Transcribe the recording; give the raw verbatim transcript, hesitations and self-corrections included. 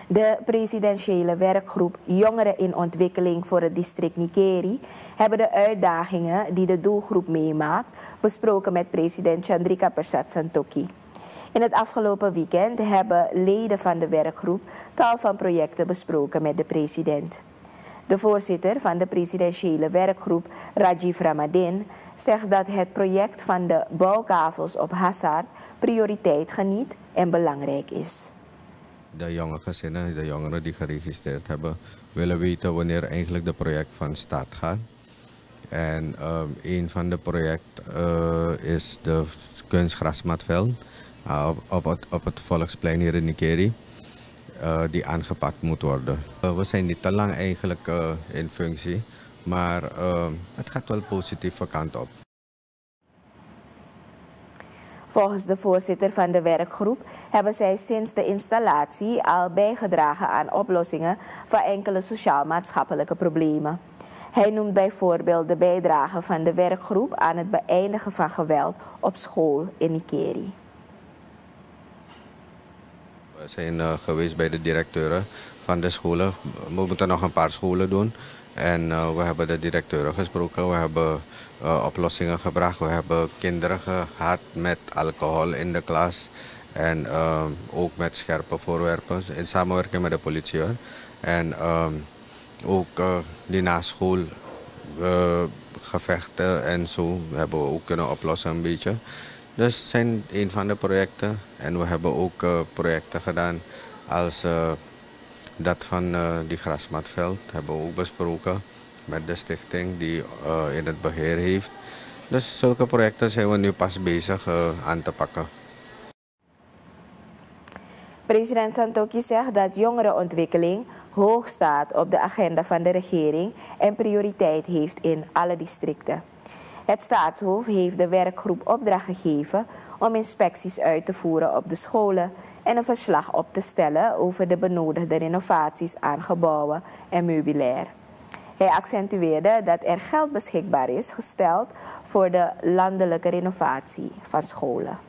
De presidentiële werkgroep Jongeren in Ontwikkeling voor het district Nikeri hebben de uitdagingen die de doelgroep meemaakt besproken met president Chandrika Persat Santokhi. In het afgelopen weekend hebben leden van de werkgroep tal van projecten besproken met de president. De voorzitter van de presidentiële werkgroep, Rajiv Ramadin, zegt dat het project van de bouwkavels op Hazard prioriteit geniet en belangrijk is. De jonge gezinnen, de jongeren die geregistreerd hebben, willen weten wanneer eigenlijk de project van start gaat. En uh, een van de projecten uh, is de kunstgrasmatveld uh, op, op, het, op het Volksplein hier in Nikeri, uh, die aangepakt moet worden. Uh, we zijn niet te lang eigenlijk uh, in functie, maar uh, het gaat wel positieve kant op. Volgens de voorzitter van de werkgroep hebben zij sinds de installatie al bijgedragen aan oplossingen van enkele sociaal-maatschappelijke problemen. Hij noemt bijvoorbeeld de bijdrage van de werkgroep aan het beëindigen van geweld op school in Nikeri. We zijn uh, geweest bij de directeuren van de scholen. We moeten nog een paar scholen doen. En uh, we hebben de directeuren gesproken, we hebben uh, oplossingen gebracht. We hebben kinderen gehad met alcohol in de klas. En uh, ook met scherpe voorwerpen in samenwerking met de politie. Hoor. En uh, ook uh, die naschool uh, gevechten en zo hebben we ook kunnen oplossen een beetje. Dus het zijn een van de projecten. En we hebben ook uh, projecten gedaan als uh, dat van uh, die grasmatveld hebben we ook besproken met de stichting die uh, in het beheer heeft. Dus zulke projecten zijn we nu pas bezig uh, aan te pakken. President Santokhi zegt dat jongerenontwikkeling hoog staat op de agenda van de regering en prioriteit heeft in alle districten. Het staatshoofd heeft de werkgroep opdracht gegeven om inspecties uit te voeren op de scholen en een verslag op te stellen over de benodigde renovaties aan gebouwen en meubilair. Hij accentueerde dat er geld beschikbaar is gesteld voor de landelijke renovatie van scholen.